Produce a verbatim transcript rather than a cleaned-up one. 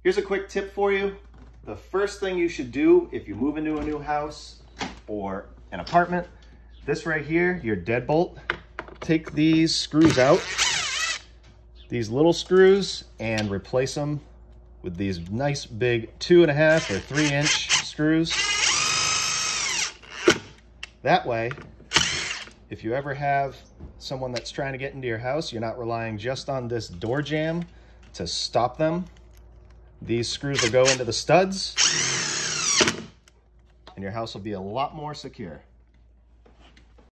Here's a quick tip for you. The first thing you should do if you move into a new house or an apartment, this right here, your deadbolt, take these screws out, these little screws, and replace them with these nice big two and a half or three inch screws. That way, if you ever have someone that's trying to get into your house, you're not relying just on this door jamb to stop them. These screws will go into the studs and your house will be a lot more secure.